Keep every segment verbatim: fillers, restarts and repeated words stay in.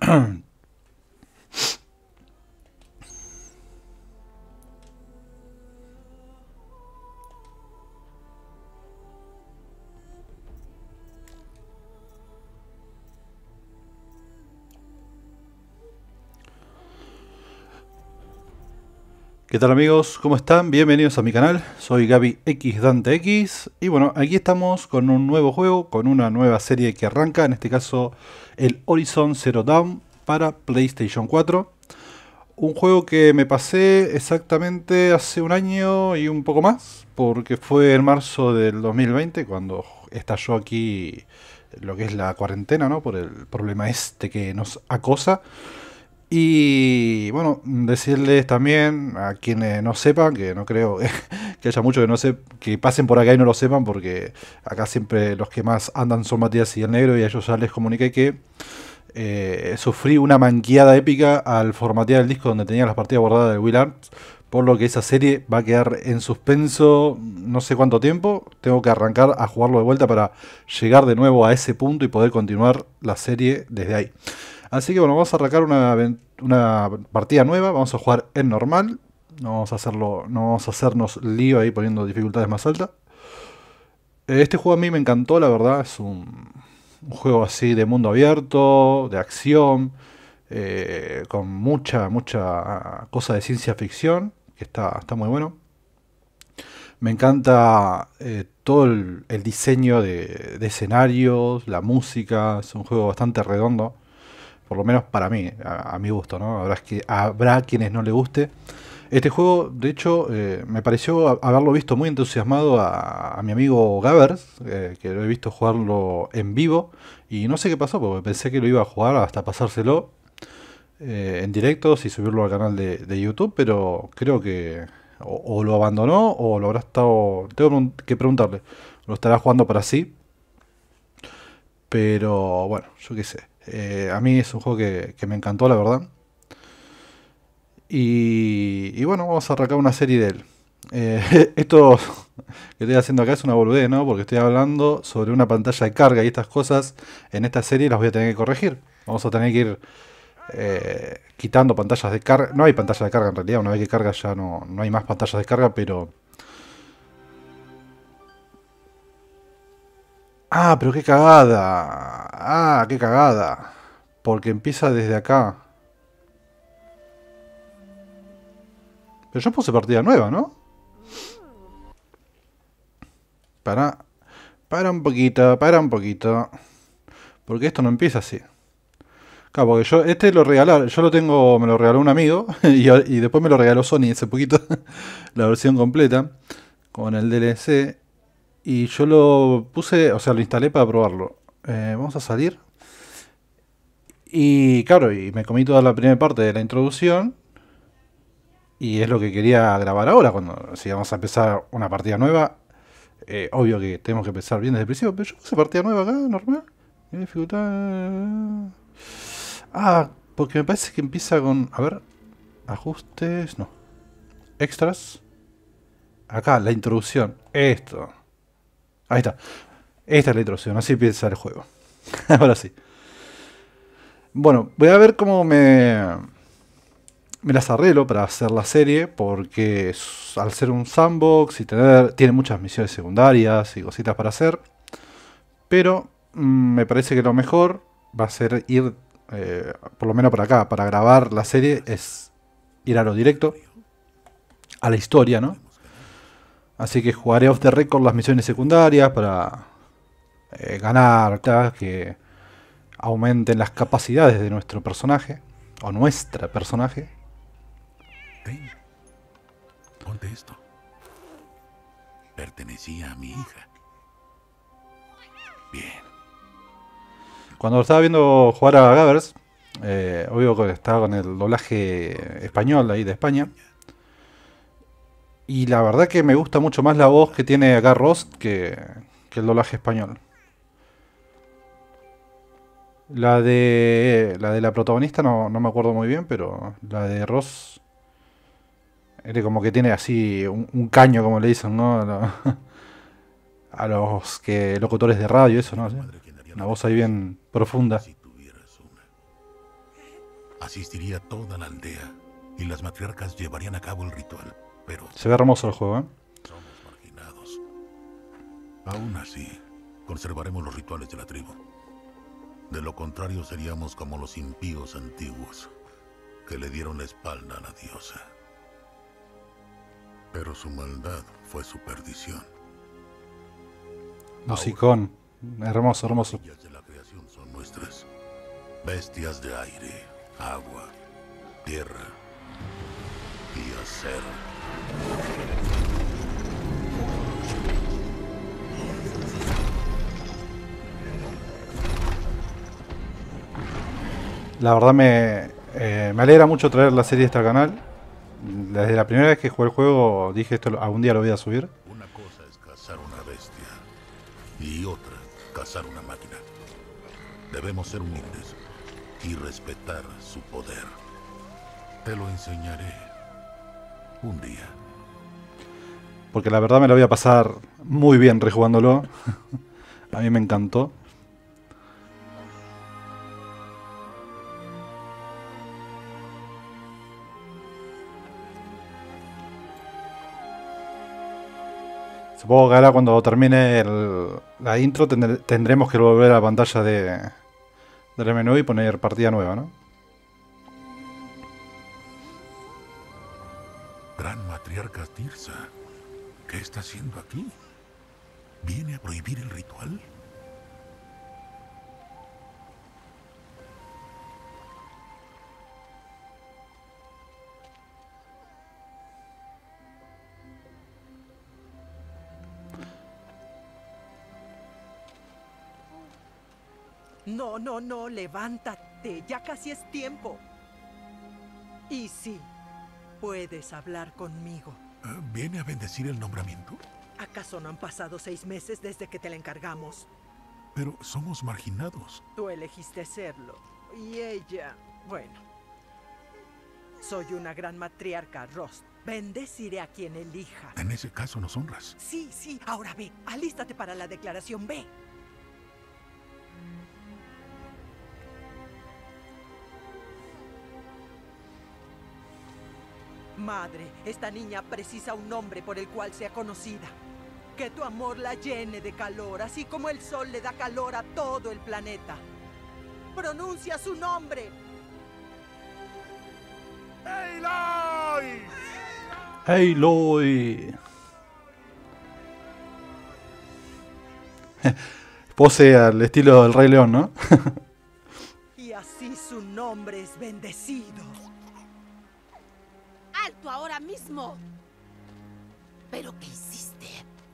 ¿Qué tal amigos? ¿Cómo están? Bienvenidos a mi canal, soy Gaby X Dante X y bueno, aquí estamos con un nuevo juego, con una nueva serie que arranca, en este caso el Horizon Zero Dawn para PlayStation cuatro. Un juego que me pasé exactamente hace un año y un poco más, porque fue en marzo del dos mil veinte cuando estalló aquí lo que es la cuarentena, ¿no? Por el problema este que nos acosa. Y bueno, decirles también a quienes no sepan, que no creo que haya muchos que no se, que pasen por acá y no lo sepan, porque acá siempre los que más andan son Matías y el Negro, y a ellos ya les comuniqué que eh, sufrí una manqueada épica al formatear el disco donde tenía las partidas guardadas de Will Arms, por lo que esa serie va a quedar en suspenso no sé cuánto tiempo. Tengo que arrancar a jugarlo de vuelta para llegar de nuevo a ese punto y poder continuar la serie desde ahí. Así que bueno, vamos a arrancar una, una partida nueva, vamos a jugar en normal, no vamos a hacerlo, no vamos a hacernos lío ahí poniendo dificultades más altas. Este juego a mí me encantó, la verdad, es un, un juego así de mundo abierto, de acción, eh, con mucha, mucha cosa de ciencia ficción, que está, está muy bueno. Me encanta eh, todo el, el diseño de, de escenarios, la música, es un juego bastante redondo. Por lo menos para mí, a, a mi gusto, ¿no? Habrá, que, habrá quienes no le guste. Este juego, de hecho, eh, me pareció a- haberlo visto muy entusiasmado a, a mi amigo Gavers, eh, que lo he visto jugarlo en vivo. Y no sé qué pasó, porque pensé que lo iba a jugar hasta pasárselo eh, en directos y subirlo al canal de, de YouTube, pero creo que o, o lo abandonó o lo habrá estado... Tengo que preguntarle, lo estará jugando para sí, pero bueno, yo qué sé. Eh, a mí es un juego que, que me encantó, la verdad. Y, y bueno, vamos a arrancar una serie de él. Eh, esto que estoy haciendo acá es una boludez, ¿no? Porque estoy hablando sobre una pantalla de carga y estas cosas en esta serie las voy a tener que corregir. Vamos a tener que ir eh, quitando pantallas de carga. No hay pantalla de carga en realidad, una vez que carga ya no, no hay más pantallas de carga, pero... Ah, pero qué cagada. Ah, qué cagada. Porque empieza desde acá. Pero yo puse partida nueva, ¿no? Para, para un poquito, para un poquito. Porque esto no empieza así. Claro, porque yo, este lo regalaron, yo lo tengo, me lo regaló un amigo y, y después me lo regaló Sony hace poquito, la versión completa, con el D L C. Y yo lo puse, o sea, lo instalé para probarlo. Eh, vamos a salir. Y claro, y me comí toda la primera parte de la introducción. Y es lo que quería grabar ahora, cuando si vamos a empezar una partida nueva. Eh, obvio que tenemos que empezar bien desde el principio, pero yo puse partida nueva acá, normal. ¿Qué dificultad? Ah, porque me parece que empieza con... A ver, ajustes, no. Extras. Acá, la introducción. Esto. Ahí está. Esta es la introducción, así empieza el juego. Ahora sí. Bueno, voy a ver cómo me... Me las arreglo para hacer la serie, porque s- al ser un sandbox y tener... Tiene muchas misiones secundarias y cositas para hacer. Pero mm, me parece que lo mejor va a ser ir, eh, por lo menos para acá, para grabar la serie, es ir a lo directo, a la historia, ¿no? Así que jugaré off the record las misiones secundarias para eh, ganar, claro, que aumenten las capacidades de nuestro personaje, o nuestra personaje. Ten, ponte esto. Pertenecía a mi hija. Bien. Cuando lo estaba viendo jugar a Gavers, eh, obvio que estaba con el doblaje español ahí de España. Y la verdad que me gusta mucho más la voz que tiene acá Ross que, que el doblaje español. La de la de la protagonista no, no me acuerdo muy bien, pero la de Ross era como que tiene así un, un caño, como le dicen, ¿no? A, lo- a los que locutores de radio, eso, ¿no? Tu ¿Sí? madre quien haría Una lo voz que ahí fuese bien profunda. si tuvieras una. asistiría toda la aldea y las matriarcas llevarían a cabo el ritual. Pero Se ve hermoso el juego, ¿eh? somos marginados. Aún así, conservaremos los rituales de la tribu. De lo contrario, seríamos como los impíos antiguos que le dieron la espalda a la diosa. Pero su maldad fue su perdición. Musicón. Hermoso, hermoso. Las de la creación son nuestras. Bestias de aire, agua, tierra y acero. La verdad me, eh, me alegra mucho traer la serie esta al canal. Desde la primera vez que jugué el juego dije esto algún día lo voy a subir. Una cosa es cazar una bestia y otra cazar una máquina. Debemos ser humildes y respetar su poder. Te lo enseñaré un día. Porque la verdad me lo voy a pasar muy bien rejugándolo. A mí me encantó. Supongo que ahora cuando termine el- la intro tendré- tendremos que volver a la pantalla de, del menú y poner partida nueva, ¿no? Gran matriarca Tirsa, ¿qué está haciendo aquí? ¿Viene a prohibir el ritual? No, no, no, levántate. Ya casi es tiempo. Y sí, puedes hablar conmigo. Ah, ¿Viene a bendecir el nombramiento? ¿Acaso no han pasado seis meses desde que te la encargamos? Pero somos marginados. Tú elegiste serlo. Y ella, bueno. Soy una gran matriarca, Rost. Bendeciré a quien elija. En ese caso nos honras. Sí, sí, ahora ve. Alístate para la declaración, ve. Madre, esta niña precisa un nombre por el cual sea conocida. Que tu amor la llene de calor, así como el sol le da calor a todo el planeta. Pronuncia su nombre. ¡Aloy! ¡Hey, Loy! Pose al estilo del Rey León, ¿no? Y así su nombre es bendecido. ¡Alto ahora mismo! ¿Pero qué hiciste?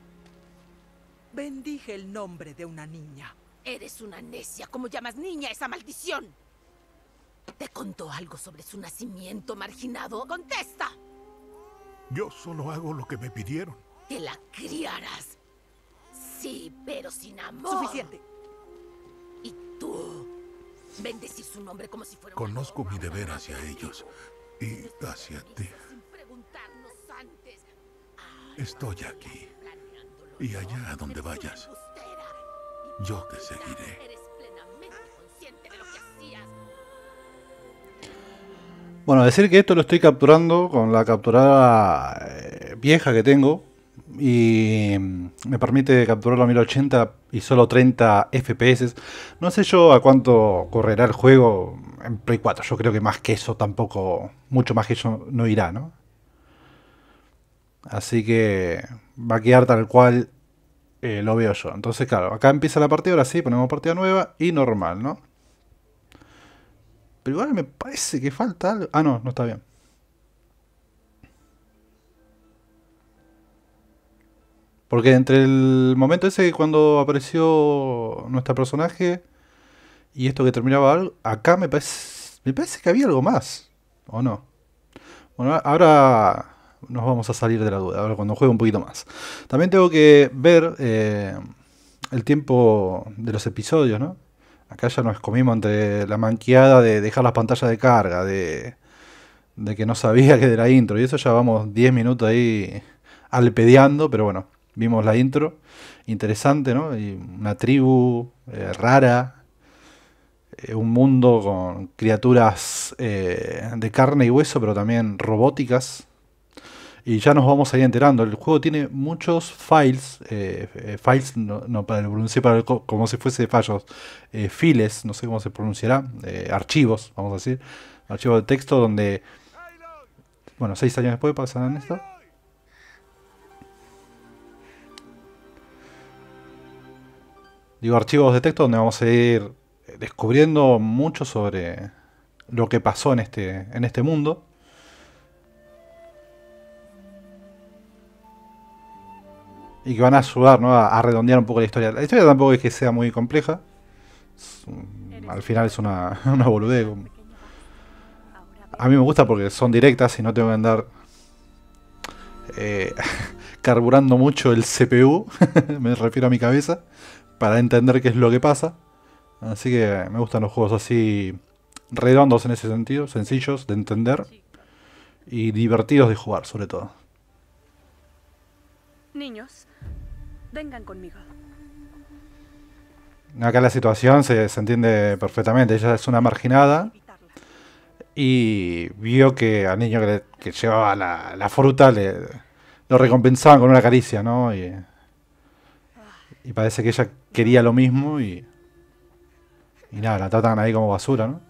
Bendije el nombre de una niña. Eres una necia. ¿Cómo llamas niña esa maldición? ¿Te contó algo sobre su nacimiento, marginado? ¡Contesta! Yo solo hago lo que me pidieron. Que la criaras. Sí, pero sin amor. Suficiente. Y tú, bendecir su nombre como si fuera un Conozco adorno, mi deber una hacia adoración. ellos y hacia ti. Sin preguntarnos antes. Estoy aquí y allá a donde vayas, yo te seguiré. Eres plenamente consciente de lo que hacías. Bueno, decir que esto lo estoy capturando con la capturada eh, vieja que tengo. Y mm, me permite capturarlo a mil ochenta y solo treinta F P S. No sé yo a cuánto correrá el juego en Play cuatro. Yo creo que más que eso tampoco, mucho más que eso no irá, ¿no? Así que va a quedar tal cual eh, lo veo yo. Entonces, claro, acá empieza la partida, ahora sí, ponemos partida nueva y normal, ¿no? Pero igual me parece que falta algo. Ah, no, no está bien. Porque entre el momento ese cuando apareció nuestro personaje y esto que terminaba algo, acá me parece, me parece que había algo más. ¿O no? Bueno, ahora nos vamos a salir de la duda, ahora cuando juegue un poquito más. También tengo que ver eh, el tiempo de los episodios, ¿no? Acá ya nos comimos entre la manqueada de dejar las pantallas de carga, de, de que no sabía que era intro. Y eso ya vamos diez minutos ahí alpedeando, pero bueno, vimos la intro. Interesante, ¿no? Y una tribu eh, rara. eh, un mundo con criaturas eh, de carne y hueso, pero también robóticas. Y ya nos vamos a ir enterando. El juego tiene muchos files. Eh, eh, files, no, no para pronunciar para el co- como si fuese fallos. Eh, files, no sé cómo se pronunciará. Eh, archivos, vamos a decir. Archivos de texto donde, bueno, seis años después pasan esto. Digo, archivos de texto donde vamos a ir descubriendo mucho sobre lo que pasó en este, en este mundo. Y que van a ayudar, ¿no?, a, a redondear un poco la historia. La historia tampoco es que sea muy compleja. Es un- al final es una, una boludez. A mí me gusta porque son directas y no tengo que andar eh, carburando mucho el C P U. Me refiero a mi cabeza. Para entender qué es lo que pasa. Así que me gustan los juegos así redondos en ese sentido. Sencillos de entender. Y divertidos de jugar, sobre todo. Niños, vengan conmigo. Acá la situación se, se entiende perfectamente. Ella es una marginada y vio que al niño que, le- que llevaba la, la fruta le, lo recompensaban con una caricia, ¿no? Y, y parece que ella quería lo mismo y, y nada, la tratan ahí como basura, ¿no?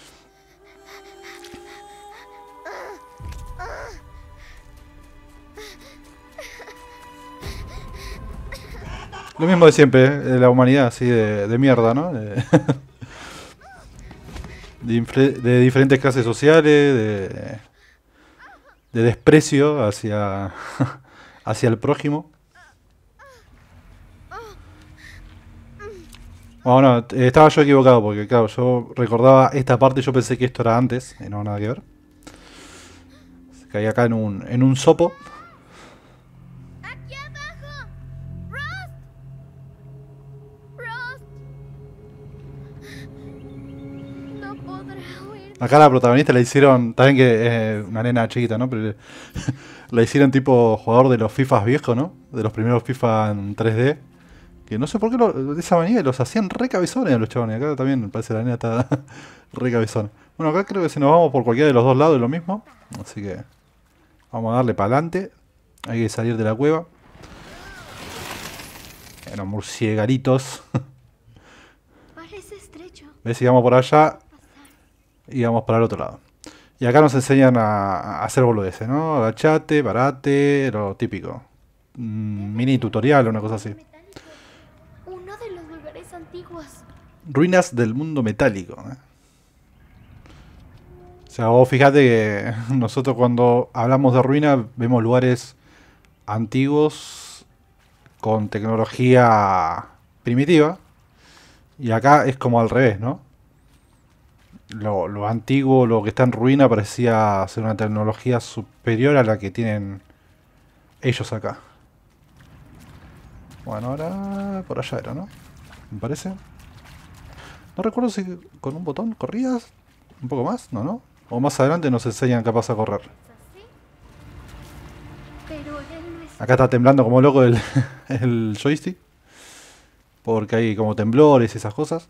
Lo mismo de siempre, ¿eh? De la humanidad, así de, de mierda, ¿no? De, de infre- de diferentes clases sociales, de, de desprecio hacia, hacia el prójimo. Bueno, no, eh, estaba yo equivocado porque, claro, yo recordaba esta parte y yo pensé que esto era antes, y no, nada que ver. Caí acá en un, en un sopo. ¡Aquí abajo! ¡Rost! ¡Rost! No podrá huir. Acá la protagonista la hicieron, también que es una nena chiquita, ¿no? Pero le- la hicieron tipo jugador de los FIFAs viejos, ¿no? De los primeros FIFA en tres D. Que no sé por qué lo- de esa manera los hacían re cabezones a los chavales. Acá también me parece la nena está re cabezona. Bueno, acá creo que si nos vamos por cualquiera de los dos lados es lo mismo. Así que vamos a darle para adelante. Hay que salir de la cueva. Bueno, murciegaritos. Parece estrecho. ¿Ves? Si vamos por allá Pasar. y vamos para el otro lado. Y acá nos enseñan a, a hacer boludeces, ¿no? Agachate, parate, lo típico. Mm, mini tutorial o una cosa así. Metálico. Uno de los lugares antiguos. Ruinas del mundo metálico, ¿eh? O sea, vos fijate que nosotros cuando hablamos de ruina vemos lugares antiguos con tecnología primitiva. Y acá es como al revés, ¿no? Lo, lo antiguo, lo que está en ruina parecía ser una tecnología superior a la que tienen ellos acá. Bueno, ahora por allá era, ¿no? Me parece. No recuerdo si con un botón corrías un poco más, ¿no? ¿No? O más adelante nos enseñan qué pasa a correr. ¿Así? Pero él no es. Acá está temblando como loco el, el joystick. Porque hay como temblores y esas cosas.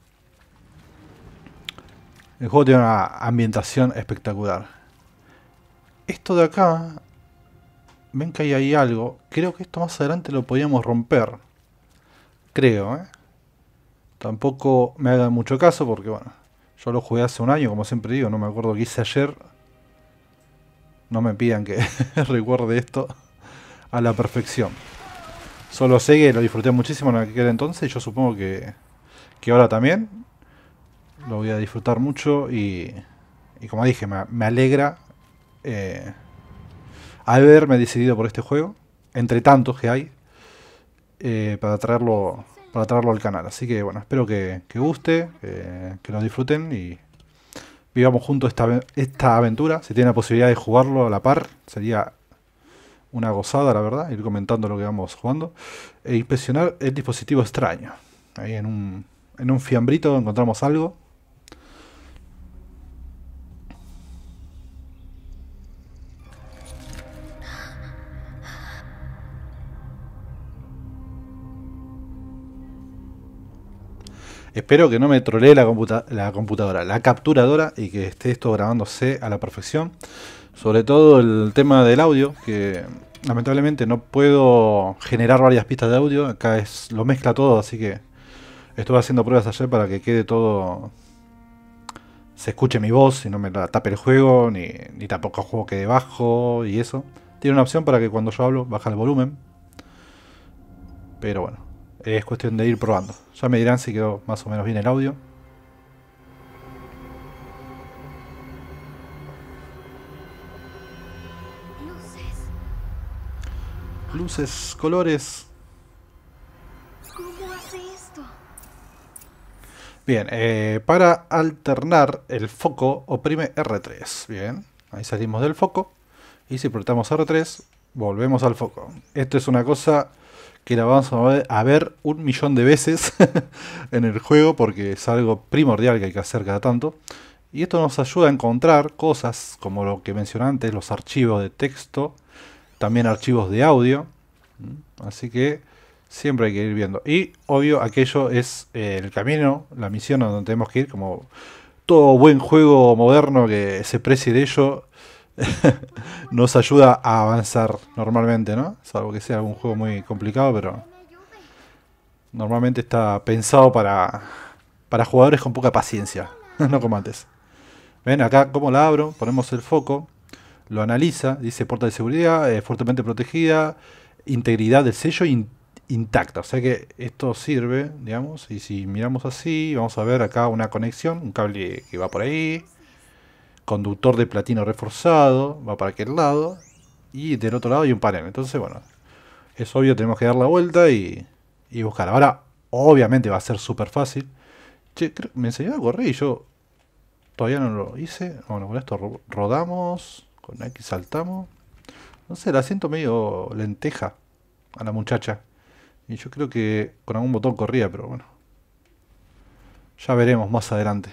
El juego tiene una ambientación espectacular. Esto de acá... Ven que hay ahí algo. Creo que esto más adelante lo podíamos romper. Creo, ¿eh? Tampoco me hagan mucho caso porque, bueno, yo lo jugué hace un año, como siempre digo. No me acuerdo qué hice ayer. No me pidan que recuerde esto a la perfección. Solo sé que lo disfruté muchísimo en aquel entonces y yo supongo que, que ahora también lo voy a disfrutar mucho y, y como dije, me, me alegra eh, haberme decidido por este juego, entre tantos que hay, eh, para traerlo para traerlo al canal. Así que bueno, espero que, que guste, eh, que lo disfruten y vivamos juntos esta, ave- esta aventura. Si tienen la posibilidad de jugarlo a la par, sería una gozada, la verdad, ir comentando lo que vamos jugando. E inspeccionar el dispositivo extraño. Ahí en un, en un fiambrito encontramos algo. Espero que no me trolee la, computa la computadora, la capturadora, y que esté esto grabándose a la perfección. Sobre todo el tema del audio, que lamentablemente no puedo generar varias pistas de audio. Acá es lo mezcla todo, así que estuve haciendo pruebas ayer para que quede todo... se escuche mi voz y no me la tape el juego, ni, ni tampoco el juego quede bajo y eso. Tiene una opción para que cuando yo hablo baja el volumen. Pero bueno, es cuestión de ir probando. Ya me dirán si quedó más o menos bien el audio. Luces. Luces, colores. ¿Cómo hace esto? Bien, eh, para alternar el foco oprime erre tres. Bien, ahí salimos del foco. Y si apretamos erre tres, volvemos al foco. Esto es una cosa que la vamos a ver, a ver un millón de veces en el juego, porque es algo primordial que hay que hacer cada tanto. Y esto nos ayuda a encontrar cosas como lo que mencioné antes, los archivos de texto, también archivos de audio. Así que siempre hay que ir viendo. Y obvio, aquello es eh, el camino, la misión a donde tenemos que ir, como todo buen juego moderno que se precie de ello. Nos ayuda a avanzar normalmente, ¿no? Salvo que sea algún juego muy complicado, pero normalmente está pensado para, para jugadores con poca paciencia, no como antes. Ven acá cómo la abro, ponemos el foco, lo analiza, dice puerta de seguridad, eh, fuertemente protegida, integridad del sello in, intacta, o sea que esto sirve, digamos, y si miramos así, vamos a ver acá una conexión, un cable que va por ahí. Conductor de platino reforzado, va para aquel lado. Y del otro lado hay un panel. Entonces, bueno, es obvio, tenemos que dar la vuelta y, y buscar. Ahora, obviamente va a ser súper fácil. Che, creo, me enseñó a correr y yo todavía no lo hice. Bueno, con esto ro rodamos. Con X saltamos. No sé, la siento medio lenteja a la muchacha. Y yo creo que con algún botón corría, pero bueno. Ya veremos más adelante.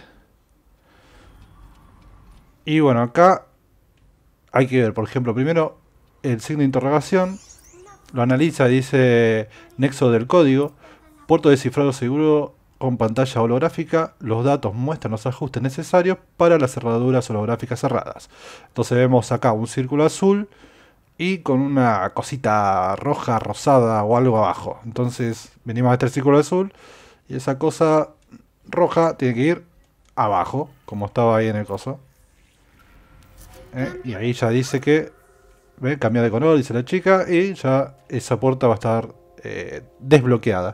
Y bueno, acá hay que ver, por ejemplo, primero el signo de interrogación. Lo analiza y dice nexo del código. Puerto de cifrado seguro con pantalla holográfica. Los datos muestran los ajustes necesarios para las cerraduras holográficas cerradas. Entonces vemos acá un círculo azul y con una cosita roja, rosada o algo abajo. Entonces venimos a este círculo azul y esa cosa roja tiene que ir abajo, como estaba ahí en el coso. ¿Eh? Y ahí ya dice que ¿ve? Cambia de color, dice la chica, y ya esa puerta va a estar eh, desbloqueada.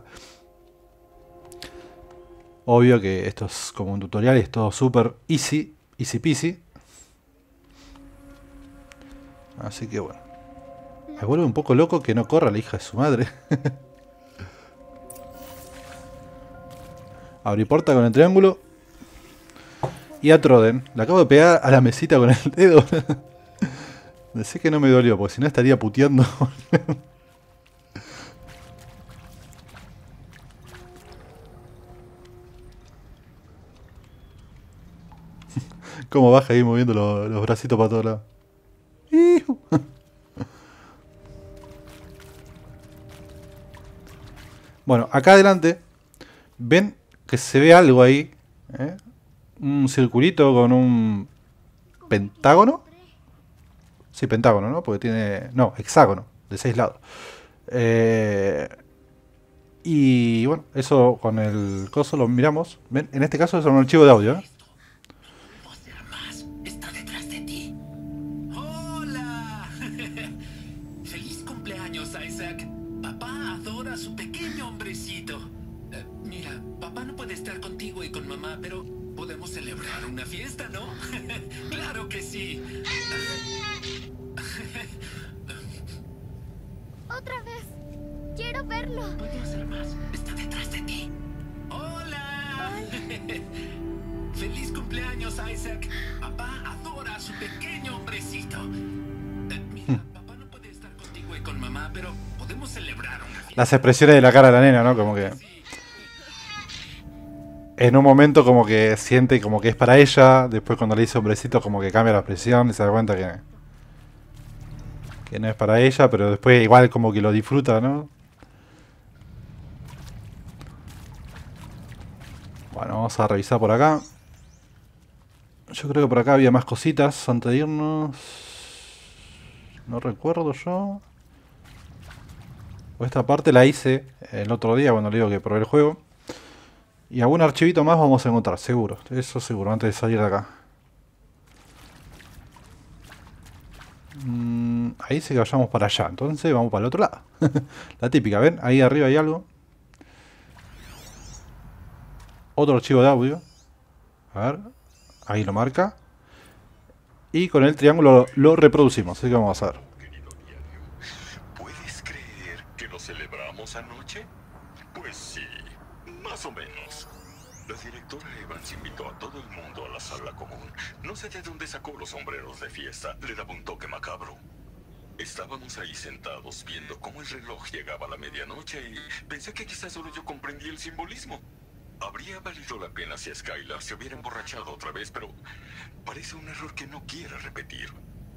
Obvio que esto es como un tutorial y es todo súper easy, easy peasy. Así que bueno, me vuelve un poco loco que no corra la hija de su madre. Abrí puerta con el triángulo. Y a Troden, le acabo de pegar a la mesita con el dedo. Decí que no me dolió, porque si no estaría puteando. Cómo baja ahí moviendo los, los bracitos para todos lados. Bueno, acá adelante ven que se ve algo ahí, ¿eh? Un circulito con un pentágono. Sí, pentágono, ¿no? Porque tiene... No, hexágono, de seis lados. Eh... Y bueno, eso con el coso lo miramos. ¿Ven? En este caso es un archivo de audio, ¿eh? Está detrás de ti. ¡Hola! ¡Feliz cumpleaños, Isaac! Papá adora a su pequeño hombrecito. Eh, mira, papá no puede estar contigo y con mamá, pero podemos celebrar una fiesta, ¿no? ¡Claro que sí! Otra vez. Quiero verlo. Puede hacer más. Está detrás de ti. ¡Hola! ¡Feliz cumpleaños, Isaac! Papá adora a su pequeño hombrecito. Eh, mira, papá no puede estar contigo y con mamá, pero podemos celebrar una fiesta. Las expresiones de la cara de la nena, ¿no? Como que... En un momento como que siente como que es para ella. Después cuando le dice hombrecito como que cambia la expresión y se da cuenta que... Que no es para ella, pero después igual como que lo disfruta, ¿no? Bueno, vamos a revisar por acá. Yo creo que por acá había más cositas antes de irnos. No recuerdo yo. O esta parte la hice el otro día cuando le digo que probé el juego. Y algún archivito más vamos a encontrar, seguro. Eso seguro, antes de salir de acá. Mm, ahí dice que vayamos para allá. Entonces vamos para el otro lado. La típica, ¿ven? Ahí arriba hay algo. Otro archivo de audio. A ver. Ahí lo marca. Y con el triángulo lo reproducimos. Así que vamos a ver. ¿Puedes creer que lo celebramos anoche? Pues sí, más o menos. La directora Evans invitó a todo el mundo a la sala común. No sé de dónde sacó los sombreros de fiesta. Le daba un toque macabro. Estábamos ahí sentados viendo cómo el reloj llegaba a la medianoche y pensé que quizás solo yo comprendía el simbolismo. Habría valido la pena si Skylar se hubiera emborrachado otra vez, pero parece un error que no quiere repetir.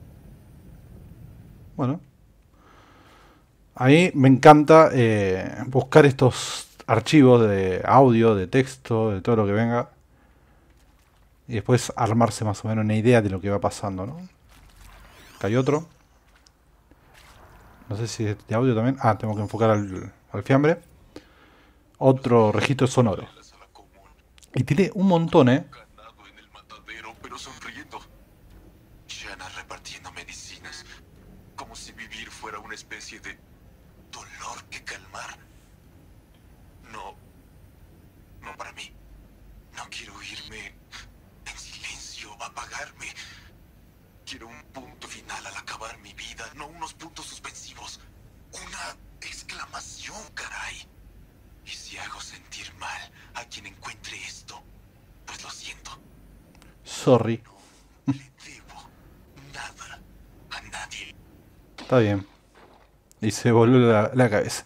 Bueno. A mí me encanta eh, buscar estos archivos de audio, de texto, de todo lo que venga. Y después armarse más o menos una idea de lo que va pasando, ¿no? Acá hay otro. No sé si es de audio también. Ah, tengo que enfocar al, al fiambre. Otro registro sonoro. Y tiene un montón, ¿eh? Ganado en el matadero, pero sonriendo. Shanna repartiendo medicinas. Como si vivir fuera una especie de dolor que calmar. No. No para mí. No quiero irme en silencio, apagarme. Quiero un punto final al acabar mi vida, no unos puntos suspensivos. Una exclamación, caray. Y si hago sentir mal a quien encuentre esto, pues lo siento. Sorry. No le debo nada a nadie. Está bien. Y se volvió la, la cabeza.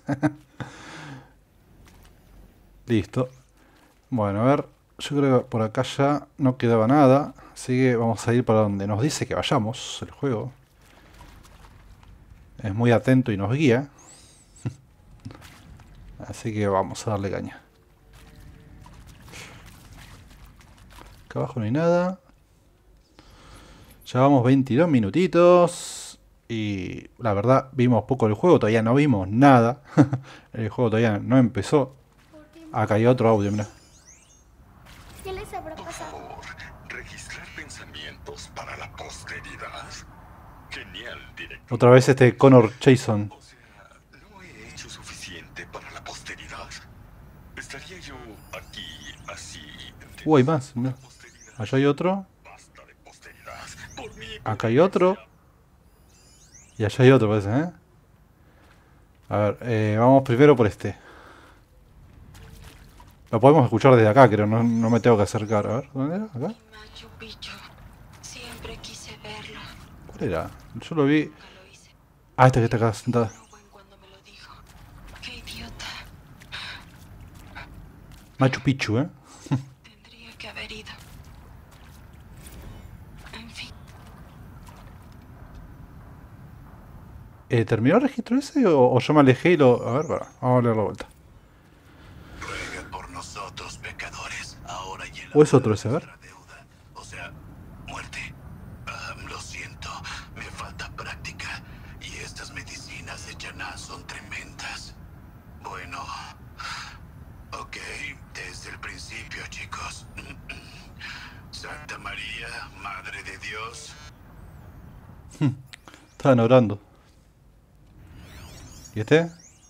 Listo. Bueno, a ver. Yo creo que por acá ya no quedaba nada. Así que vamos a ir para donde nos dice que vayamos el juego. Es muy atento y nos guía. Así que vamos a darle caña. Acá abajo no hay nada. Llevamos veintidós minutitos. Y la verdad vimos poco del juego. Todavía no vimos nada. El juego todavía no empezó. Acá hay otro audio, mira. ¿Qué les habrá Por pasado? favor, registrar pensamientos para la posteridad. Genial, director. Otra vez este Connor Jason. O sea, no he hecho suficiente para la posteridad. Estaría yo aquí así. Uh, hay más. Mira. Allá hay otro. Basta de posteridad. Por mí, Acá hay otro. Y allá hay otro, parece, ¿eh? A ver, eh, vamos primero por este. Lo podemos escuchar desde acá, creo. No, no me tengo que acercar. A ver, ¿dónde era? ¿Acá? Machu Picchu. Siempre quise verlo. ¿Cuál era? Yo lo vi. Nunca lo hice. Ah, este que está acá sentada. Rubén cuando me lo dijo. Qué idiota. Machu Picchu, ¿eh? Tendría que haber ido. En fin. Eh, ¿Terminó el registro ese o, o yo me alejé y lo... A ver, para, vamos a darle la vuelta. ruega por nosotros, pecadores, ahora y en la ¿O es otro ese? A ver. nuestra deuda. O sea, muerte. Ah, lo siento, me falta práctica. Y estas medicinas de Shanna son tremendas. Bueno, ok, desde el principio, chicos. Santa María, Madre de Dios. Estaban orando. ¿Y este?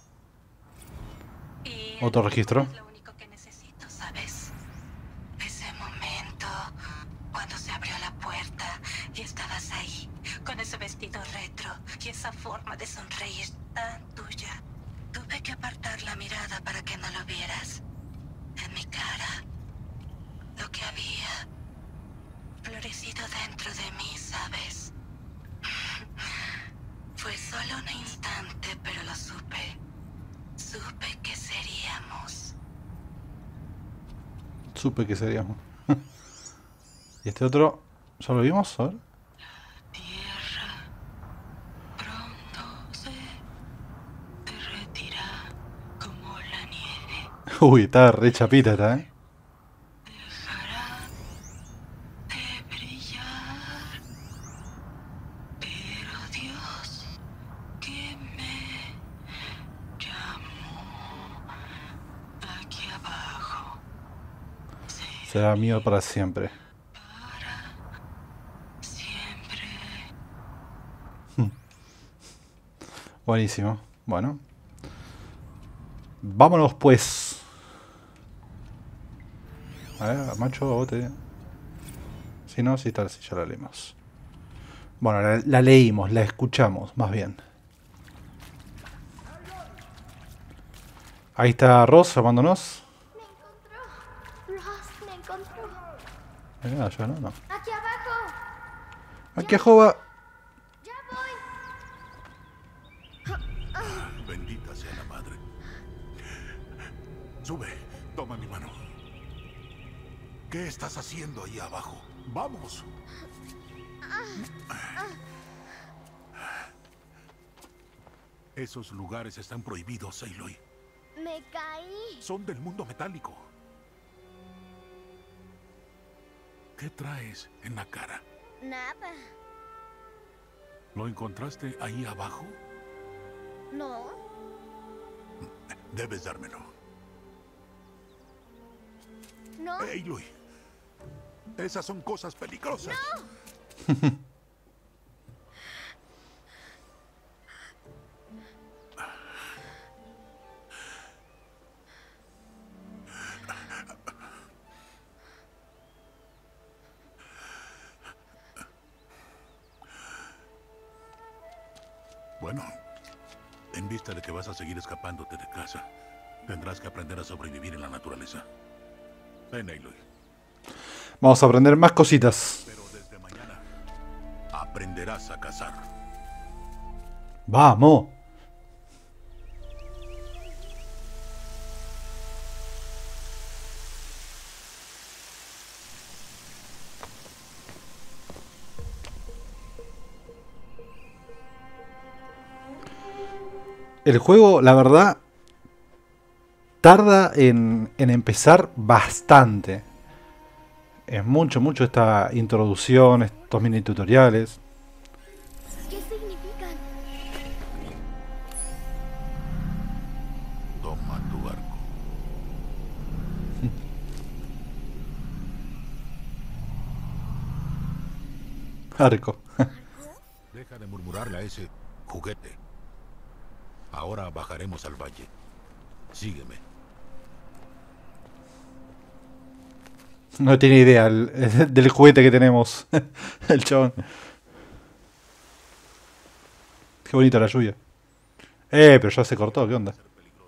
Y Otro registro. Es lo único que necesito, ¿sabes? Ese momento cuando se abrió la puerta y estabas ahí con ese vestido retro y esa forma de sonreír tan tuya. Tuve que apartar la mirada para que no lo vieras. En mi cara, lo que había florecido dentro de mí, ¿sabes? Fue solo un instante, pero lo supe. Supe que seríamos. Supe que seríamos. ¿Y este otro? ¿Ya lo vimos? A ver. Tierra pronto se derretirá como la nieve. Uy, está re chapita esta, ¿eh? Será mío para siempre. Siempre. Buenísimo. Bueno. Vámonos pues. A ver, macho, vos te... Si no, si tal, si ya la leímos. Bueno, la, la leímos, la escuchamos, más bien. Ahí está Ross llamándonos. Me encontró. Ross me encontró. Ah, ya no, no. Aquí abajo. Aquí abajo. Ya voy. Bendita sea la madre. Sube, toma mi mano. ¿Qué estás haciendo ahí abajo? ¡Vamos! Esos lugares están prohibidos, Aloy. Me caí. Son del mundo metálico. ¿Qué traes en la cara? Nada. ¿Lo encontraste ahí abajo? No. Debes dármelo. No. Aloy, esas son cosas peligrosas. No. Bueno, en vista de que vas a seguir escapándote de casa, tendrás que aprender a sobrevivir en la naturaleza. Ven, Aloy. Vamos a aprender más cositas. Pero desde mañana aprenderás a cazar. ¡Vamos! El juego, la verdad, tarda en, en empezar bastante. Es mucho, mucho esta introducción, estos mini tutoriales. ¿Qué significan? Toma tu arco. Arco. Deja de murmurarle a ese juguete. Ahora bajaremos al valle. Sígueme. No tiene idea el, del juguete que tenemos. El chabón. Qué bonita la lluvia. Eh, pero ya se cortó, ¿qué onda?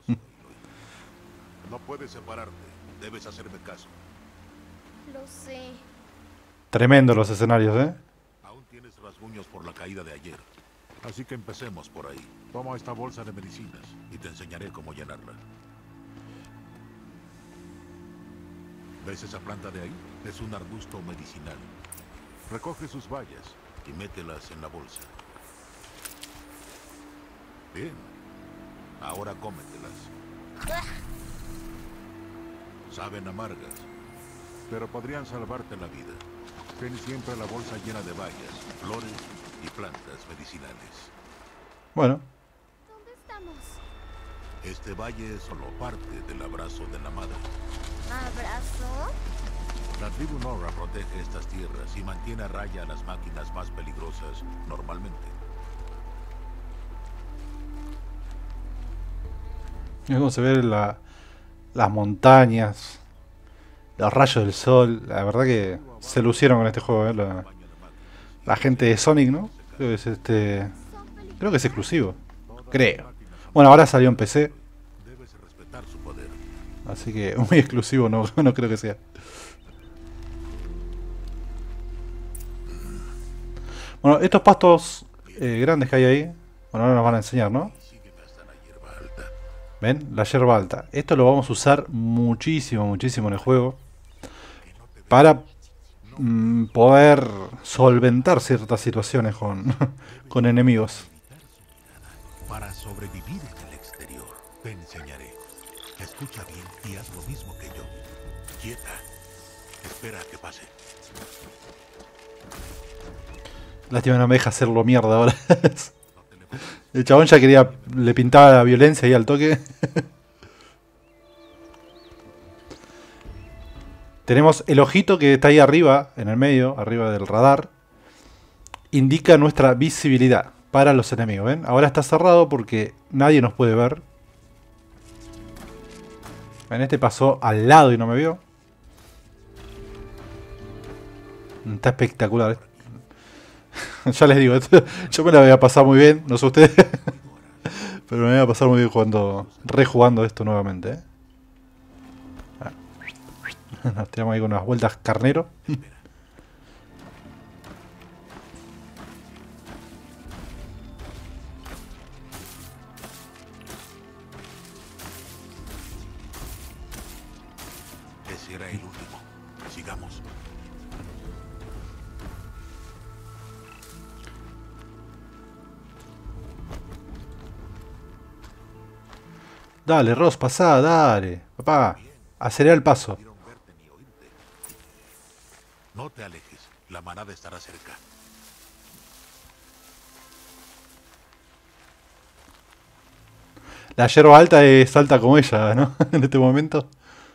No puedes separarte. Debes hacerme caso. Lo sé. Tremendo los escenarios, ¿eh? Aún tienes rasguños por la caída de ayer. Así que empecemos por ahí. Toma esta bolsa de medicinas y te enseñaré cómo llenarla. ¿Ves esa planta de ahí? Es un arbusto medicinal. Recoge sus bayas y mételas en la bolsa. Bien. Ahora cómetelas. Saben amargas, pero podrían salvarte la vida. Ten siempre la bolsa llena de bayas, flores y plantas medicinales. Bueno. ¿Dónde estamos? Este valle es solo parte del abrazo de la madre. ¿Abrazo? La tribu Nora protege estas tierras y mantiene a raya a las máquinas más peligrosas normalmente. Mira cómo se ven la, las montañas, los rayos del sol. La verdad que se lucieron con este juego, ¿eh? La, la gente de Sonic, ¿no? Creo que es este. Creo que es exclusivo. Creo. Bueno, ahora salió en P C. Debes respetar su poder. Así que muy exclusivo no, no creo que sea. Bueno, estos pastos eh, grandes que hay ahí. Bueno, ahora nos van a enseñar, ¿no? ¿Ven? La hierba alta. Esto lo vamos a usar muchísimo, muchísimo en el juego. Para mm, poder solventar ciertas situaciones con, con enemigos. Para sobrevivir en el exterior, te enseñaré. Escucha bien y haz lo mismo que yo. Quieta. Espera a que pase. Lástima no me deja hacerlo mierda ahora. El chabón ya quería, le pintaba la violencia ahí al toque. Tenemos el ojito que está ahí arriba, en el medio, arriba del radar. Indica nuestra visibilidad para los enemigos, ¿ven? Ahora está cerrado porque nadie nos puede ver. En este pasó al lado y no me vio. Está espectacular. Ya les digo, esto, yo me la voy a pasar muy bien, no sé ustedes. Pero me voy a pasar muy bien jugando, rejugando esto nuevamente, ¿eh? Nos tiramos ahí con unas vueltas carnero. Ese era el último. Sigamos. Dale, Ross, pasá, dale. Papá, acelera el paso. No te alejes, la manada estará cerca. La yerba alta es alta como ella, ¿no? En este momento.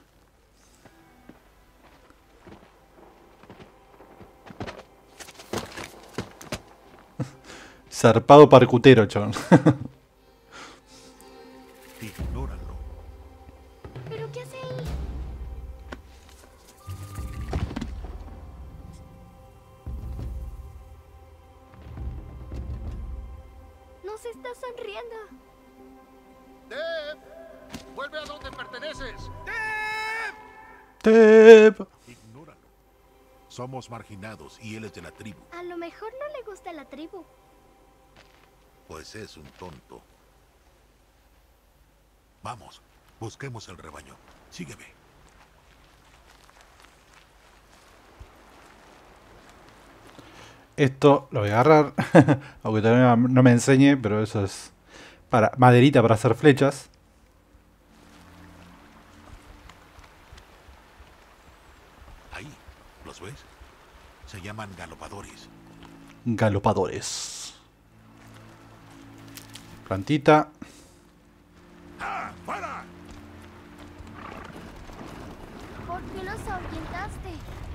Zarpado parcutero, chabón. Ignóralo. ¿Pero qué hace ahí? Nos está sonriendo. ¡Deb! ¡Vuelve a donde perteneces! Tep. Ignóralo. Somos marginados y él es de la tribu. A lo mejor no le gusta la tribu. Pues es un tonto. Vamos, busquemos el rebaño. Sígueme. Esto lo voy a agarrar. Aunque todavía no me enseñe, pero eso es para maderita para hacer flechas. Ahí, ¿los ves? Se llaman galopadores. Galopadores. Plantita. ¡Ah, para! ¿Por qué los ahuyentaste?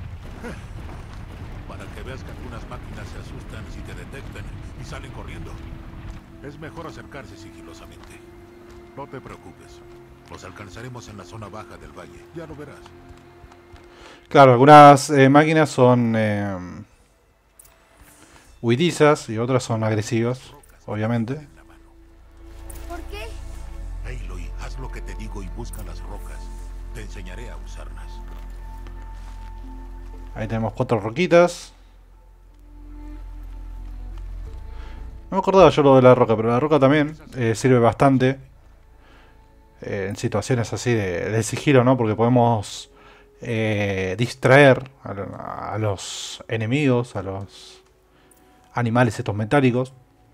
Para que veas que algunas máquinas se asustan si te detectan y salen corriendo. Es mejor acercarse sigilosamente. No te preocupes. Los alcanzaremos en la zona baja del valle. Ya lo verás. Claro, algunas eh, máquinas son eh, huidizas y otras son agresivas, obviamente. ¿Por qué? Aloy, haz lo que te digo y busca las rocas. Te enseñaré a usarlas. Ahí tenemos cuatro roquitas. No me acordaba yo lo de la roca, pero la roca también eh, sirve bastante. Eh, en situaciones así de, de sigilo, ¿no? Porque podemos eh, distraer a, a los enemigos, a los animales estos metálicos.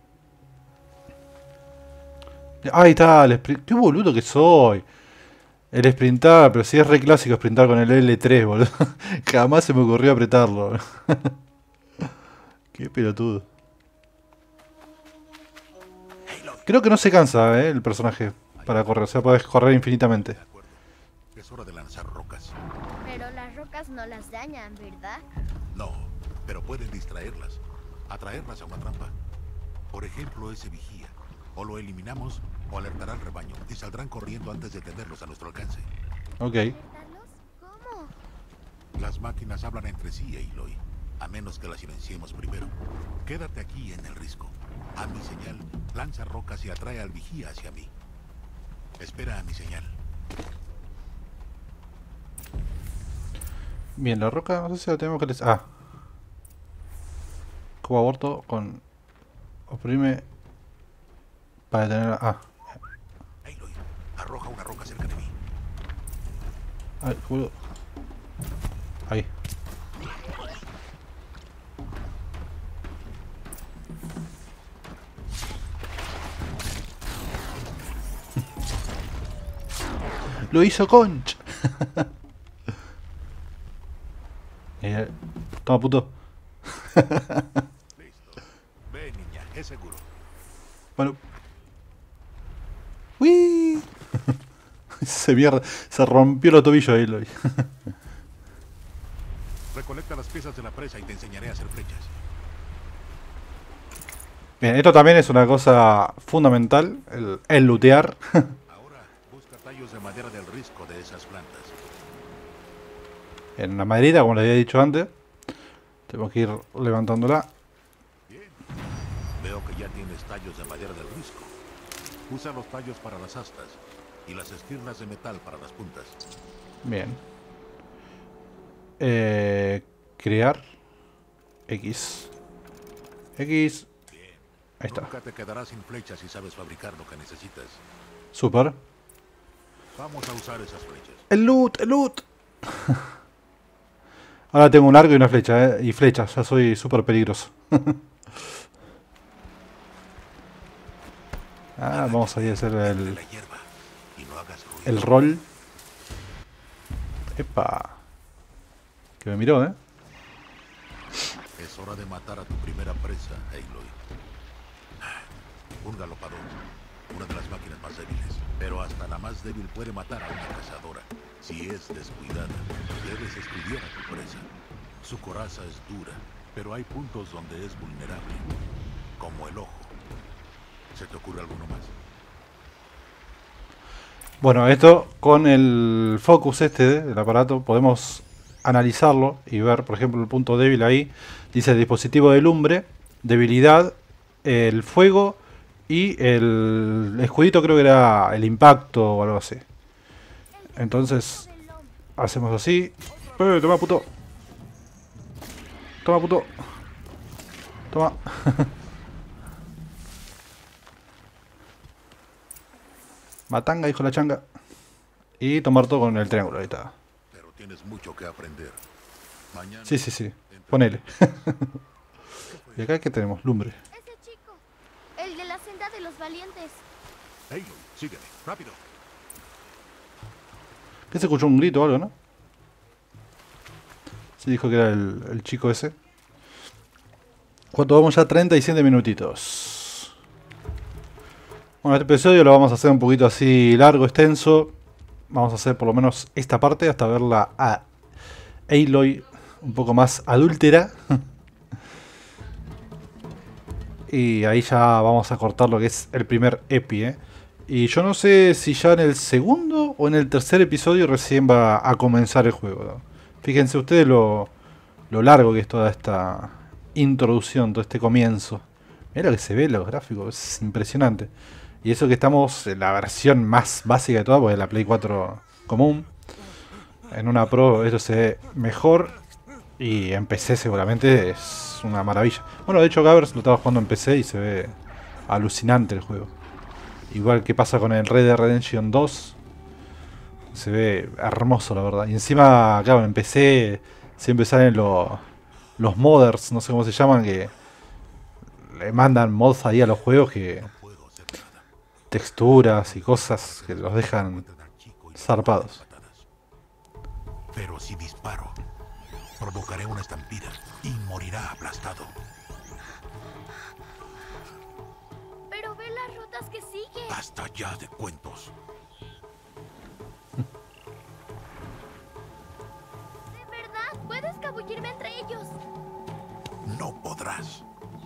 Ahí está, el sprint. ¡Qué boludo que soy! El sprintar, pero si es re clásico sprintar con el L tres, boludo. Jamás se me ocurrió apretarlo. Qué pelotudo. Creo que no se cansa, ¿eh? El personaje para correr. O sea, puedes correr infinitamente. Es hora de lanzar rocas. Pero las rocas no las dañan, ¿verdad? No, pero pueden distraerlas. Atraerlas a una trampa. Por ejemplo, ese vigía. O lo eliminamos o alertará al rebaño y saldrán corriendo antes de tenerlos a nuestro alcance. Ok. ¿Alertarlos? ¿Cómo? Las máquinas hablan entre sí, Aloy. A menos que las silenciemos primero. Quédate aquí en el risco. A mi señal, lanza rocas y atrae al vigía hacia mí. Espera a mi señal. Bien, la roca, no sé si la tenemos que... les- Ah. Como aborto con... Oprime... Para detener... Ah. Aloy, arroja una roca cerca de mí. Ay, boludo. Ahí. Lo hizo Conch. eh, toma, puto. Listo. Ve, niña, es seguro. Bueno. ¡Uy! Se mierda. Se rompió los tobillos ahí, Eloy. Recolecta las piezas de la presa y te enseñaré a hacer flechas. Bien, esto también es una cosa fundamental, el, el lootear. Ahora busca tallos de madera del risco de esas plantas. En una maderita, como les había dicho antes. Tenemos que ir levantándola. Bien. Veo que ya tienes tallos de madera del risco. Usa los tallos para las astas y las esquirlas de metal para las puntas. Bien. Eh, crear. X. X. Bien. Ahí está. Nunca te quedarás sin flechas si sabes fabricar lo que necesitas. Super. Vamos a usar esas flechas. El loot, el loot. Ahora tengo un arco y una flecha, eh, y flechas. Ya soy súper peligroso. Ah, vamos a ir a hacer el, el rol. Epa. Que me miró, eh. Es hora de matar a tu primera presa, Aloy. Un galopador. Una de las máquinas más débiles. Pero hasta la más débil puede matar a una cazadora. Si es descuidada, debes estudiar a tu presa. Su coraza es dura, pero hay puntos donde es vulnerable. Como el ojo. ¿Se te ocurre alguno más? Bueno, esto con el focus este del aparato podemos analizarlo y ver, por ejemplo, el punto débil ahí. Dice dispositivo de lumbre, debilidad, el fuego y el escudito, creo que era el impacto o algo así. Entonces, hacemos así. ¡Eh, toma, puto! Toma, puto. Toma. Matanga, hijo de la changa. Y tomar todo con el triángulo, ahí está. Pero tienes mucho que aprender. Mañana Sí, sí, sí. Ponele. Y acá, ¿qué tenemos? Lumbre. Ese chico, el de la senda de los valientes. Aloy, sígueme, rápido. ¿Qué se escuchó? Un grito o algo, ¿no? Sí, dijo que era el, el chico ese. ¿Cuánto vamos ya? treinta y siete minutitos. Bueno, este episodio lo vamos a hacer un poquito así largo, extenso. Vamos a hacer por lo menos esta parte hasta verla a Aloy un poco más adúltera. Y ahí ya vamos a cortar lo que es el primer epi, ¿eh? Y yo no sé si ya en el segundo o en el tercer episodio recién va a comenzar el juego, ¿no? Fíjense ustedes lo, lo largo que es toda esta introducción, todo este comienzo. Mira lo que se ve, los gráficos, es impresionante. Y eso que estamos en la versión más básica de todas, porque es la Play cuatro común. En una Pro esto se ve mejor. Y en P C seguramente es una maravilla. Bueno, de hecho Gabbers lo estaba jugando en P C y se ve alucinante el juego. Igual que pasa con el Red Dead Redemption dos. Se ve hermoso, la verdad. Y encima, claro, en P C siempre salen los, los modders, no sé cómo se llaman, que le mandan mods ahí a los juegos que... texturas y cosas que los dejan zarpados. Pero si disparo, provocaré una estampida y morirá aplastado. Pero ve las rutas que sigue. Basta ya de cuentos. ¿De verdad? ¿Puedo escabullirme entre ellos? No podrás.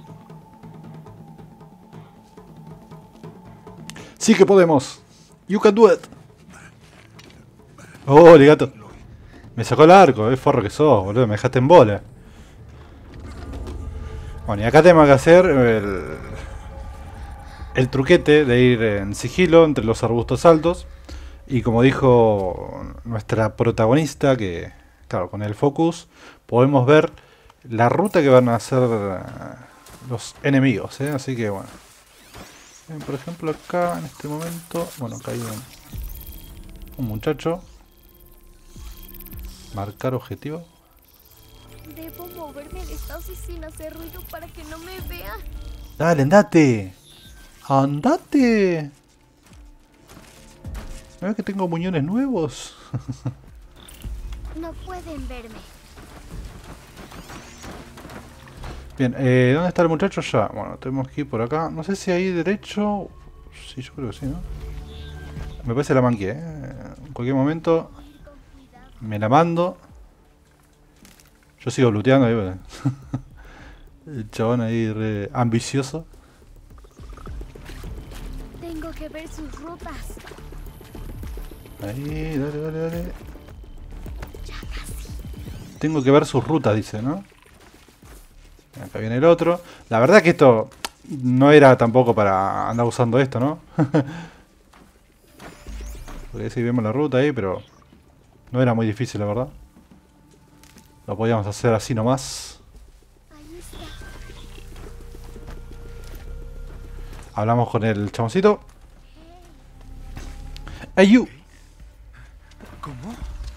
Sí que podemos. You can do it. Oh, gato. Me sacó el arco, eh, forro que sos, boludo. Me dejaste en bola. Bueno, y acá tenemos que hacer el, el truquete de ir en sigilo entre los arbustos altos. Y como dijo nuestra protagonista, que claro, con el focus podemos ver la ruta que van a hacer los enemigos, ¿eh? Así que bueno. Bien, por ejemplo acá en este momento, bueno, acá hay un, un muchacho. Marcar objetivo. Debo moverme de esta oficina, hacer ruido para que no me vea. Dale, andate. Andate. ¿No ves que tengo muñones nuevos? No pueden verme. Bien, eh, ¿dónde está el muchacho? Ya, bueno, tenemos que ir por acá. No sé si ahí derecho... Sí, yo creo que sí, ¿no? Me parece la manqué, ¿eh? En cualquier momento me la mando. Yo sigo looteando ahí, bueno. El chabón ahí re ambicioso. Tengo que ver sus rutas. Ahí, dale, dale, dale. Tengo que ver sus rutas, dice, ¿no? Acá viene el otro. La verdad que esto no era tampoco para andar usando esto, ¿no? Porque sí vemos la ruta ahí, pero no era muy difícil, la verdad. Lo podíamos hacer así nomás. Hablamos con el chaboncito. ¡Ayu! ¿Cómo?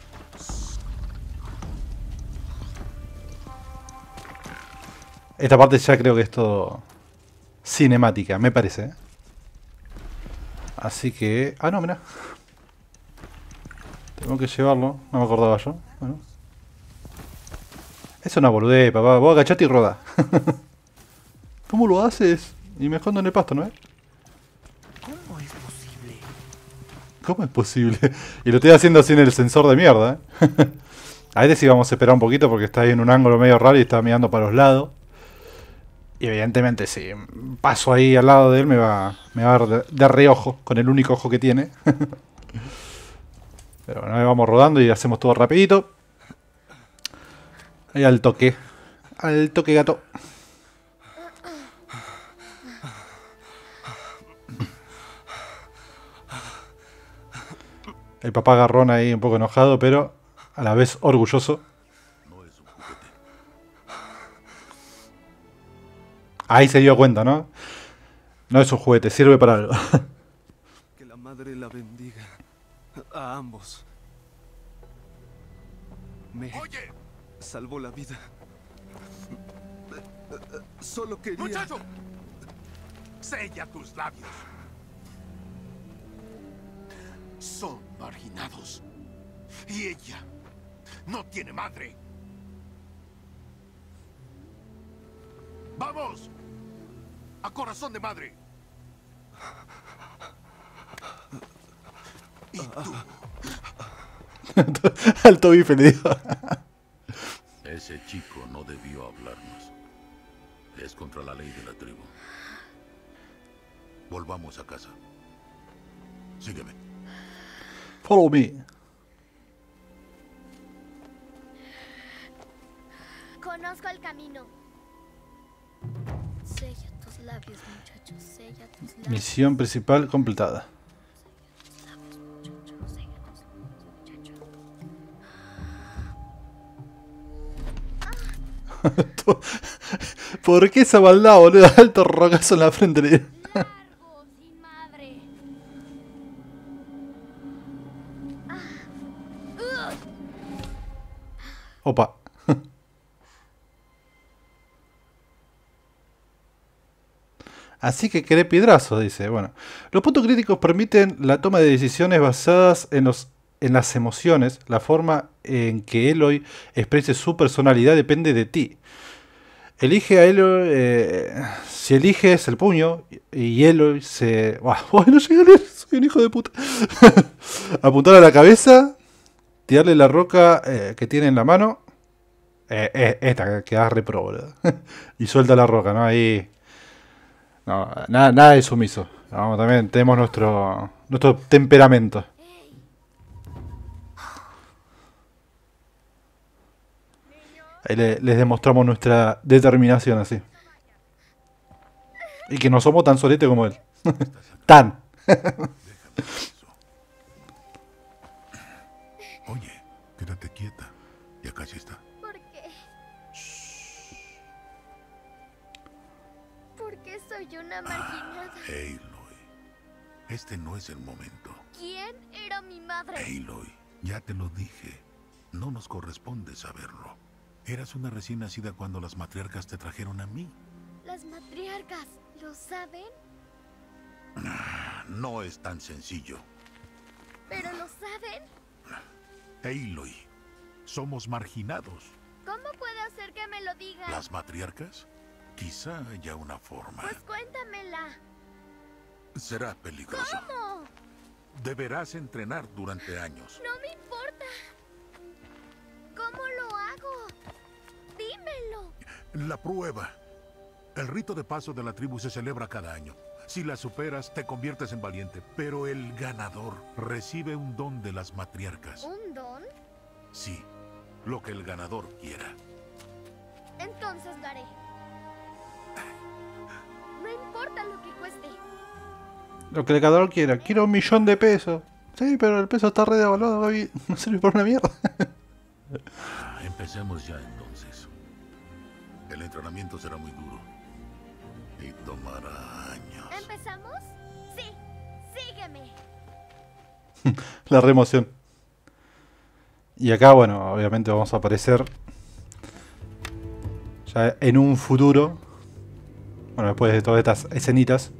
Esta parte ya creo que es todo cinemática, me parece, ¿eh? Así que... Ah, no, mirá. Tengo que llevarlo. No me acordaba yo. Bueno. Es una boludez, papá. Vos agachate y roda. ¿Cómo lo haces? Y me escondo en el pasto, ¿no es? ¿Cómo es posible? ¿Cómo es posible? Y lo estoy haciendo sin el sensor de mierda, ¿eh? A este sí vamos a esperar un poquito porque está ahí en un ángulo medio raro y está mirando para los lados. Y evidentemente si paso ahí al lado de él me va, me va a dar de, de reojo, con el único ojo que tiene. Pero bueno, ahí vamos rodando y hacemos todo rapidito. Ahí al toque. Al toque, gato. El papá garrón ahí un poco enojado, pero a la vez orgulloso. Ahí se dio cuenta, ¿no? No es un juguete, sirve para algo. Que la madre la bendiga a ambos. Me Oye, salvó la vida. Solo quería... muchacho, sella tus labios. Son marginados. Y ella no tiene madre. ¡Vamos! ¡A corazón de madre! Y tú. Alto bife le digo. Ese chico no debió hablarnos. Es contra la ley de la tribu. Volvamos a casa. Sígueme. Follow me. Conozco el camino. Sella tus labios, muchachos. Sella tus labios. Misión principal completada. ¿Por qué esa maldad, boludo? Alto rocazo en la frente. Largo, sin madre. Opa. Así que queré piedrazo, dice. Bueno, los puntos críticos permiten la toma de decisiones basadas en, los, en las emociones. La forma en que Eloy exprese su personalidad depende de ti. Elige a Eloy... Eh, si eliges el puño y Eloy se... ¡Ay, no llegué a leer! Soy un hijo de puta. Apuntar a la cabeza, tirarle la roca eh, que tiene en la mano. Eh, eh, esta, que da repro, boludo. Y suelta la roca, ¿no? Ahí... No, nada, nada de sumiso. Vamos, también tenemos nuestro nuestro temperamento. Ahí le, les demostramos nuestra determinación así. Y que no somos tan soletes como él. Tan. Oye, quédate quieta. Ya casi está. ¿Por qué? ¿Por qué soy una marginada? Aloy, este no es el momento. ¿Quién era mi madre? Aloy, ya te lo dije. No nos corresponde saberlo. Eras una recién nacida cuando las matriarcas te trajeron a mí. Las matriarcas, ¿lo saben? No es tan sencillo. ¿Pero lo saben? Aloy, somos marginados. ¿Cómo puede hacer que me lo digan? ¿Las matriarcas? Quizá haya una forma. Pues cuéntamela. Será peligroso. ¿Cómo? Deberás entrenar durante años. No me importa. ¿Cómo lo hago? La prueba. El rito de paso de la tribu se celebra cada año. Si la superas, te conviertes en valiente. Pero el ganador recibe un don de las matriarcas. ¿Un don? Sí, lo que el ganador quiera. Entonces lo haré. No importa lo que cueste. Lo que el ganador quiera. Quiero un millón de pesos. Sí, pero el peso está re devaluado, Gaby. No sirve para una mierda. Empecemos ya entonces. El entrenamiento será muy duro. Y tomará años. ¿Empezamos? Sí. Sígueme. La re emoción. Y acá, bueno, obviamente vamos a aparecer ya en un futuro. Bueno, después de todas estas escenitas.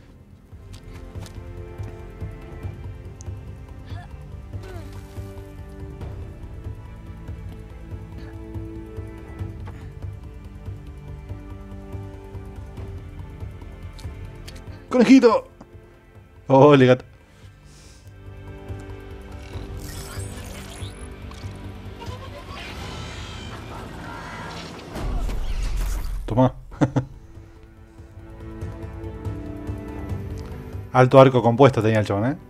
¡Conejito! ¡Oh, le gato! Toma. Alto arco compuesto tenía el chabón, ¿eh?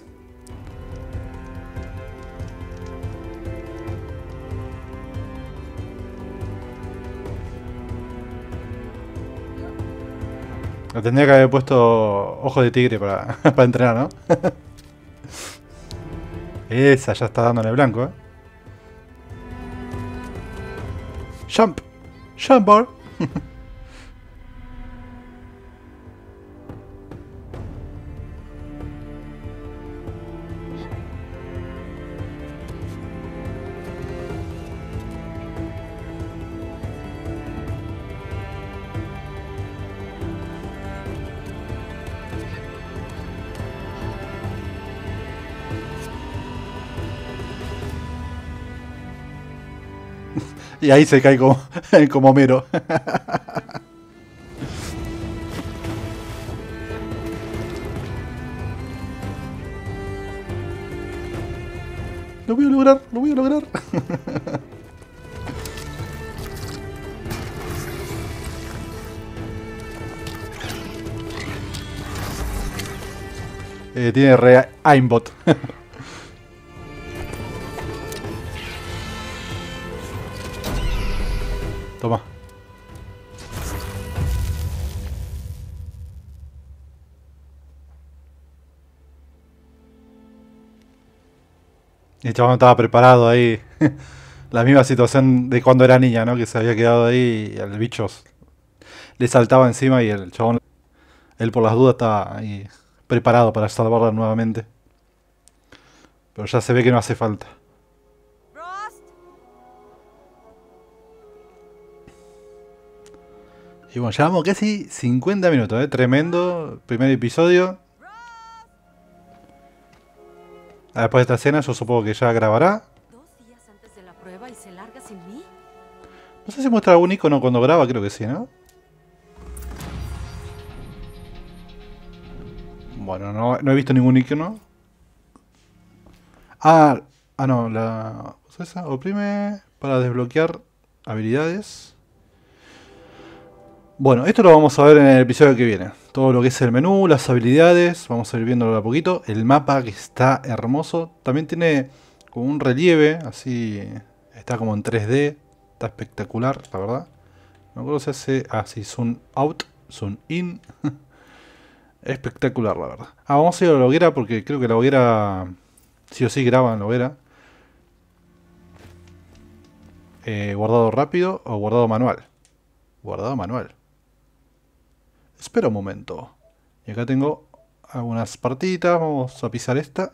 Le tendría que haber puesto ojo de tigre para, para entrenar, ¿no? Esa ya está dando en el blanco, ¿eh? Jump. Jump, boy. Y ahí se cae como, como Homero. Lo voy a lograr, lo voy a lograr. eh, tiene re aimbot. Toma. El chabón estaba preparado ahí. La misma situación de cuando era niña, ¿no? Que se había quedado ahí y al bicho le saltaba encima y el chabón, él por las dudas estaba ahí preparado para salvarla nuevamente. Pero ya se ve que no hace falta. Y bueno, llevamos casi cincuenta minutos, ¿eh? Tremendo primer episodio. Después de esta escena yo supongo que ya grabará. Dos días antes de la prueba y se larga sin mí. No sé si muestra algún icono cuando graba, creo que sí, ¿no? Bueno, no, no he visto ningún icono. Ah, ah no, la... esa, oprime para desbloquear habilidades. Bueno, esto lo vamos a ver en el episodio que viene. Todo lo que es el menú, las habilidades, vamos a ir viéndolo de a poquito. El mapa que está hermoso. También tiene como un relieve, así, está como en tres D. Está espectacular, la verdad. No acuerdo si hace, ah sí, zoom out, zoom in. Espectacular, la verdad. Ah, vamos a ir a la hoguera porque creo que la hoguera sí o sí graba en la hoguera. Eh, guardado rápido o guardado manual. Guardado manual. Espera un momento. Y acá tengo algunas partiditas. Vamos a pisar esta.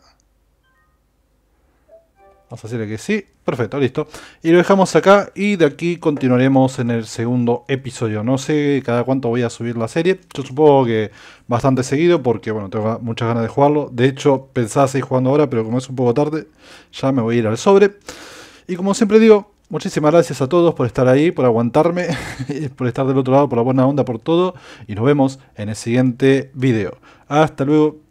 Vamos a decirle que sí. Perfecto, listo. Y lo dejamos acá. Y de aquí continuaremos en el segundo episodio. No sé cada cuánto voy a subir la serie. Yo supongo que bastante seguido. Porque bueno, tengo muchas ganas de jugarlo. De hecho, pensaba seguir jugando ahora. Pero como es un poco tarde, ya me voy a ir al sobre. Y como siempre digo, muchísimas gracias a todos por estar ahí, por aguantarme, por estar del otro lado, por la buena onda, por todo. Y nos vemos en el siguiente video. Hasta luego.